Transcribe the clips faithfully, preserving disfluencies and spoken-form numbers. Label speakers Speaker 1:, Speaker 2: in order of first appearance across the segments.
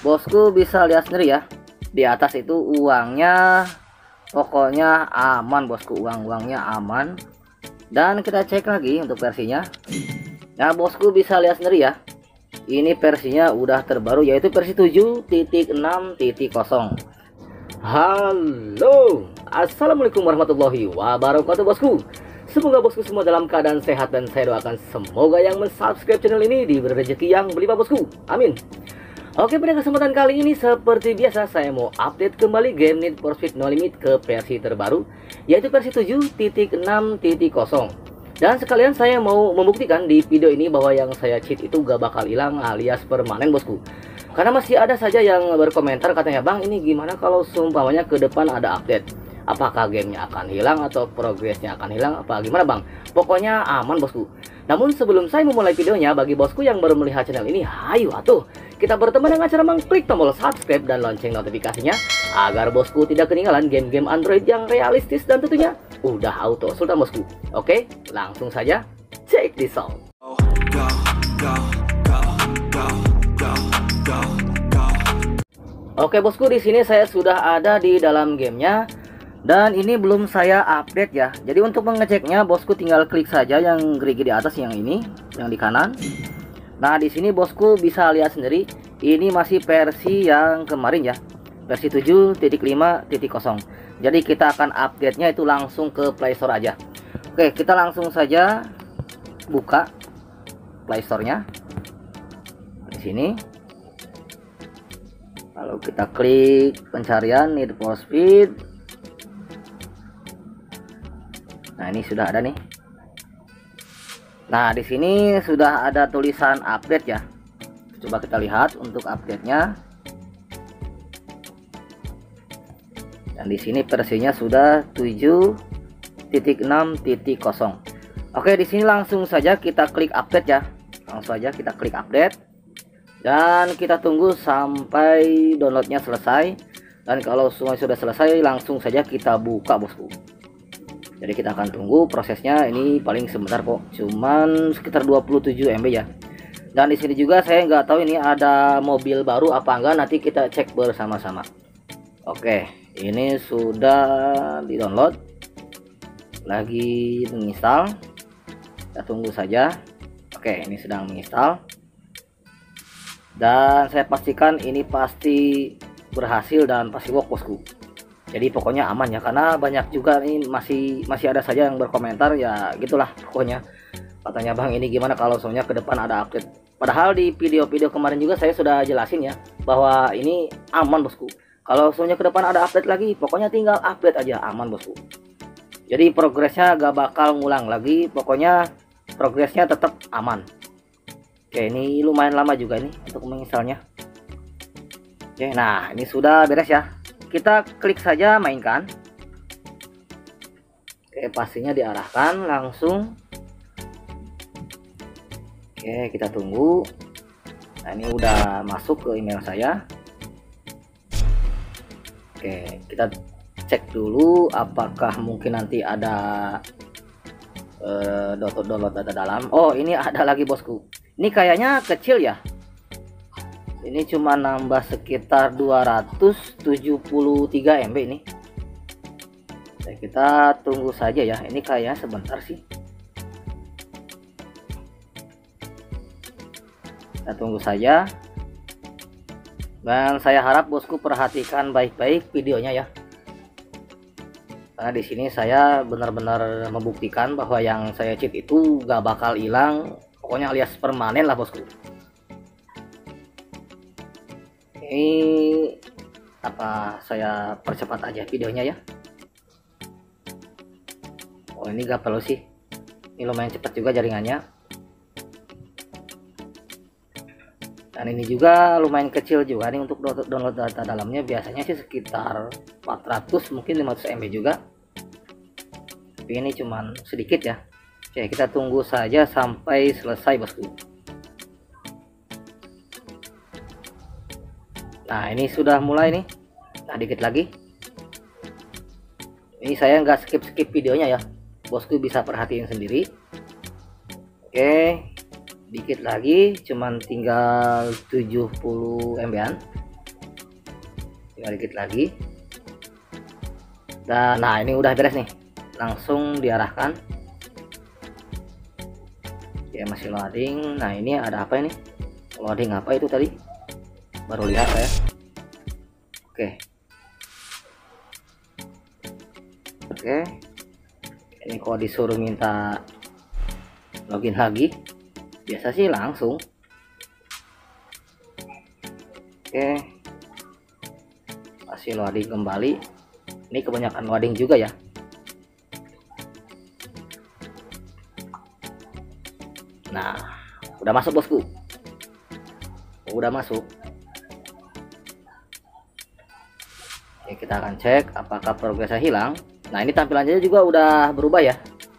Speaker 1: Bosku bisa lihat sendiri ya, di atas itu uangnya pokoknya aman bosku, uang-uangnya aman. Dan kita cek lagi untuk versinya. Nah bosku bisa lihat sendiri ya, ini versinya udah terbaru yaitu versi tujuh titik enam titik nol. Halo, assalamualaikum warahmatullahi wabarakatuh bosku. Semoga bosku semua dalam keadaan sehat, dan saya doakan semoga yang mensubscribe channel ini diberi rezeki yang berlimpah bosku, amin. Oke, pada kesempatan kali ini seperti biasa saya mau update kembali game Need for Speed No Limit ke versi terbaru, yaitu versi tujuh titik enam titik nol. Dan sekalian saya mau membuktikan di video ini bahwa yang saya cheat itu gak bakal hilang alias permanen bosku. Karena masih ada saja yang berkomentar katanya, "Bang, ini gimana kalau seumpamanya ke depan ada update? Apakah gamenya akan hilang atau progresnya akan hilang? Apa gimana bang?" Pokoknya aman bosku. Namun sebelum saya memulai videonya, bagi bosku yang baru melihat channel ini, hayu atuh kita berteman dengan cara mengklik tombol subscribe dan lonceng notifikasinya agar bosku tidak ketinggalan game-game Android yang realistis dan tentunya udah auto sultan bosku. Oke, langsung saja check this out. Oke bosku, di sini saya sudah ada di dalam gamenya. Dan ini belum saya update ya. Jadi untuk mengeceknya bosku tinggal klik saja yang gerigi di atas, yang ini, yang di kanan. Nah, di sini bosku bisa lihat sendiri, ini masih versi yang kemarin ya. Versi tujuh titik lima titik nol. Jadi kita akan update-nya itu langsung ke Play Store aja. Oke, kita langsung saja buka Play Store-nya. Di sini. Lalu kita klik pencarian Need for Speed. Nah, ini sudah ada nih. Nah, di sini sudah ada tulisan update ya. Coba kita lihat untuk update-nya. Dan di sini versinya sudah tujuh titik enam titik nol. Oke, di sini langsung saja kita klik update ya. Langsung saja kita klik update. Dan kita tunggu sampai downloadnya selesai. Dan kalau semua sudah selesai, langsung saja kita buka bosku. Jadi kita akan tunggu prosesnya, ini paling sebentar kok, cuman sekitar dua puluh tujuh M B ya. Dan di sini juga saya nggak tahu ini ada mobil baru apa enggak, nanti kita cek bersama-sama. Oke, ini sudah di download, lagi menginstal. Kita tunggu saja. Oke, ini sedang menginstal. Dan saya pastikan ini pasti berhasil dan pasti work bosku. Jadi pokoknya aman ya, karena banyak juga nih masih masih ada saja yang berkomentar ya, gitulah pokoknya. Katanya, "Bang, ini gimana kalau soalnya ke depan ada update?" Padahal di video-video kemarin juga saya sudah jelasin ya bahwa ini aman bosku. Kalau soalnya ke depan ada update lagi, pokoknya tinggal update aja, aman bosku. Jadi progresnya gak bakal ngulang lagi, pokoknya progresnya tetap aman. Oke, ini lumayan lama juga ini untuk menginstalnya. Oke, nah ini sudah beres ya. Kita klik saja mainkan. Oke, pastinya diarahkan langsung. Oke, kita tunggu. Nah, ini udah masuk ke email saya. Oke, kita cek dulu apakah mungkin nanti ada uh, download data dalam. Oh, ini ada lagi bosku. Ini kayaknya kecil ya. Ini cuma nambah sekitar dua ratus tujuh puluh tiga M B ini. Nah, kita tunggu saja ya. Ini kayaknya sebentar sih. Kita tunggu saja. Dan saya harap bosku perhatikan baik-baik videonya ya. Karena di sini saya benar-benar membuktikan bahwa yang saya cheat itu gak bakal hilang. Pokoknya alias permanen lah bosku. Ini apa, saya percepat aja videonya ya. Oh, ini gak perlu sih, ini lumayan cepat juga jaringannya. Dan ini juga lumayan kecil juga nih untuk download data dalamnya, biasanya sih sekitar empat ratus mungkin lima ratus M B juga, tapi ini cuman sedikit ya. Oke, kita tunggu saja sampai selesai bosku. Nah, ini sudah mulai nih. Nah, dikit lagi. Ini saya nggak skip-skip videonya ya. Bosku bisa perhatiin sendiri. Oke. Dikit lagi, cuman tinggal tujuh puluh M B-an. tinggal dikit lagi. Dan nah ini udah beres nih, langsung diarahkan. Ya masih loading. Nah ini ada apa ini, loading apa itu tadi, baru lihat saya. Oke oke ini kok disuruh minta login lagi, biasa sih langsung. Oke masih loading kembali. Ini kebanyakan loading juga ya. Nah udah masuk bosku, udah masuk. Oke, kita akan cek apakah progresnya hilang. Nah ini tampilannya juga udah berubah ya.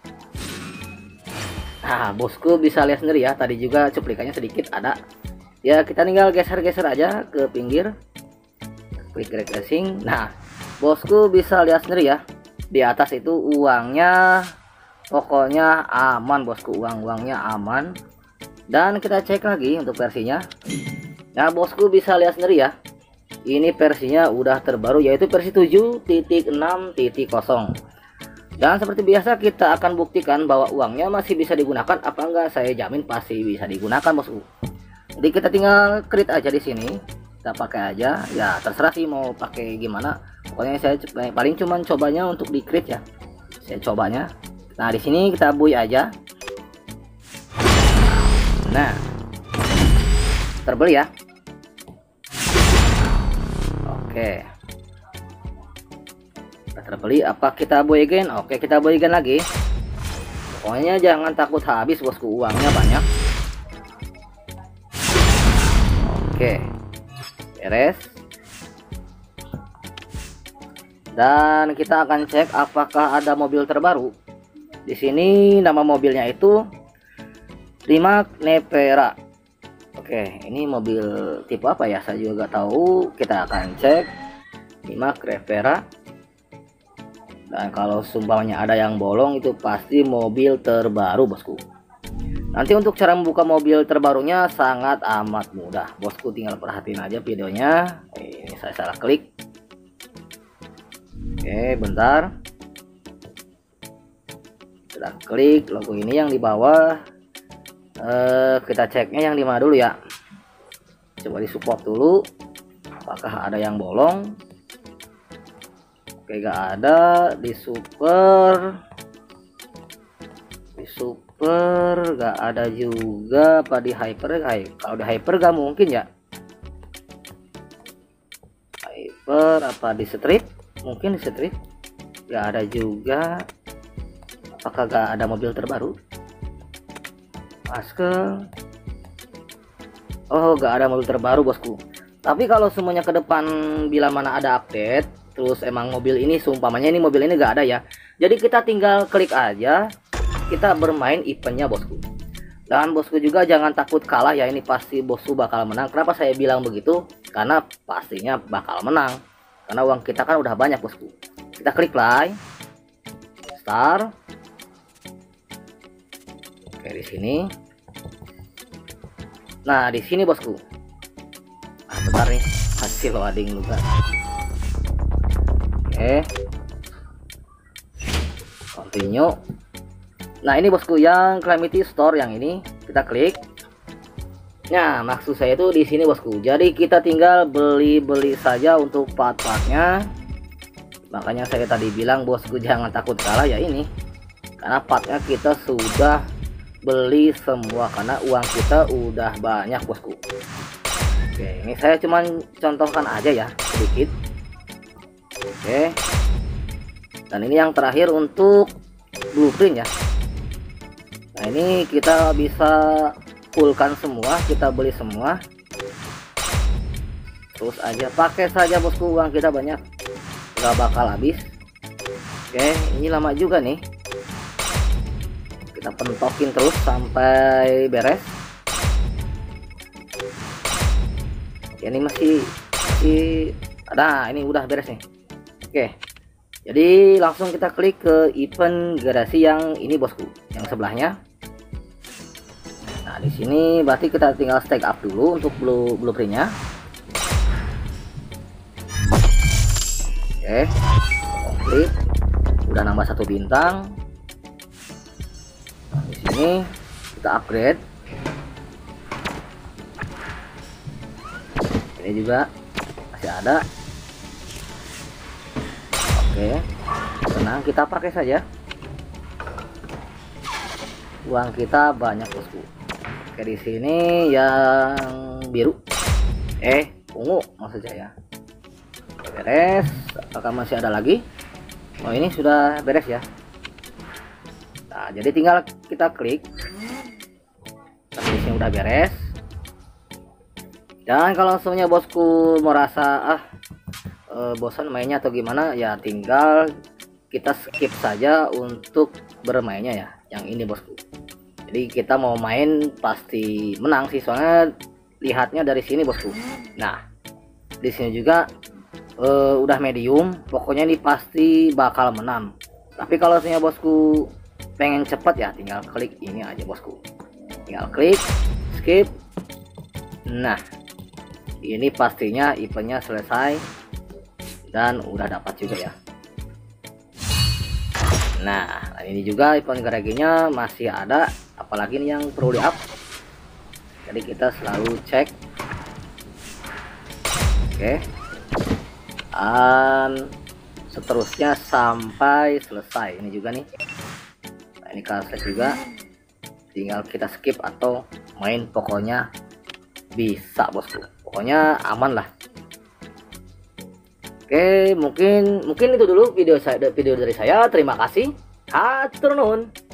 Speaker 1: Nah bosku bisa lihat sendiri ya, tadi juga cuplikannya sedikit ada ya. Kita tinggal geser-geser aja ke pinggir, klik refreshing. Nah bosku bisa lihat sendiri ya, di atas itu uangnya pokoknya aman bosku, uang-uangnya aman. Dan kita cek lagi untuk versinya. Nah bosku bisa lihat sendiri ya, ini versinya udah terbaru, yaitu versi tujuh titik enam titik nol. Dan seperti biasa kita akan buktikan bahwa uangnya masih bisa digunakan apa enggak. Saya jamin pasti bisa digunakan bosku. Jadi kita tinggal create aja di sini, kita pakai aja ya, terserah sih mau pakai gimana. Pokoknya saya paling cuman cobanya untuk di create ya, saya cobanya. Nah di sini kita buy aja. Nah terbeli ya. Oke kita terbeli. Apa kita buy again? Oke kita buy again lagi. Pokoknya jangan takut habis bosku, uangnya banyak. Oke beres. Dan kita akan cek apakah ada mobil terbaru. Di sini nama mobilnya itu Rimac Nevera. Oke ini mobil tipe apa ya, saya juga gak tahu. Kita akan cek Rimac Nevera. Dan kalau sumpahnya ada yang bolong itu pasti mobil terbaru bosku. Nanti untuk cara membuka mobil terbarunya sangat amat mudah bosku, tinggal perhatiin aja videonya. Ini saya salah klik. Oke bentar, kita klik logo ini yang di bawah. eh, kita ceknya yang di mana dulu ya, coba di support dulu apakah ada yang bolong. Oke gak ada. Di super, di super gak ada juga. Apa di hyper? Kalau di hyper gak mungkin ya, hyper apa di strip, mungkin di strip gak ada juga. Apakah gak ada mobil terbaru? Masker, oh gak ada mobil terbaru bosku. Tapi kalau semuanya ke depan bila mana ada update, terus emang mobil ini seumpamanya ini mobil ini gak ada ya, jadi kita tinggal klik aja, kita bermain eventnya bosku. Dan bosku juga jangan takut kalah ya, ini pasti bosku bakal menang. Kenapa saya bilang begitu? Karena pastinya bakal menang, karena uang kita kan udah banyak bosku. Kita klik play start. Oke di sini. Nah di sini bosku. Ah bentar nih, hasil loading juga. Oke. Continue. Nah ini bosku yang Calamity Store yang ini kita klik. Nah maksud saya itu di sini bosku. Jadi kita tinggal beli-beli saja untuk part-partnya. Makanya saya tadi bilang bosku jangan takut kalah ya ini. Karena partnya kita sudah beli semua karena uang kita udah banyak bosku. Oke ini saya cuman contohkan aja ya sedikit. Oke. Dan ini yang terakhir untuk blueprint ya. Nah ini kita bisa fullkan semua, kita beli semua. Terus aja pakai saja bosku, uang kita banyak, gak bakal habis. Oke ini lama juga nih, kita pentokin terus sampai beres. Ya, ini masih masih ada, ini udah beres nih. Oke jadi langsung kita klik ke event garasi yang ini bosku, yang sebelahnya. Nah di sini berarti kita tinggal stack up dulu untuk blue blueprintnya. Oke, komplit. Udah nambah satu bintang. Nah, di sini kita upgrade. Ini juga masih ada. Oke, tenang, kita pakai saja. Uang kita banyak bosku. Oke, di sini yang biru, eh ungu maksud saya. Beres. Apakah masih ada lagi? Oh, ini sudah beres ya. Nah, jadi tinggal kita klik. Tapi di sini udah beres. Dan kalau langsungnya bosku merasa ah e, bosan mainnya atau gimana, ya tinggal kita skip saja untuk bermainnya ya. Yang ini bosku. Jadi kita mau main pasti menang sih, soalnya lihatnya dari sini bosku. Nah, di sini juga uh, udah medium, pokoknya ini pasti bakal menang. Tapi kalau misalnya bosku pengen cepet ya tinggal klik ini aja bosku. Tinggal klik skip. Nah, ini pastinya eventnya selesai dan udah dapat juga ya. Nah, ini juga event garaginya masih ada, apalagi ini yang perlu di up. Jadi kita selalu cek. Oke. Dan seterusnya sampai selesai. Ini juga nih. Nah, ini selesai juga. Tinggal kita skip atau main, pokoknya bisa bosku. Pokoknya aman lah. Oke, mungkin mungkin itu dulu video saya video dari saya. Terima kasih. Hatur nuhun.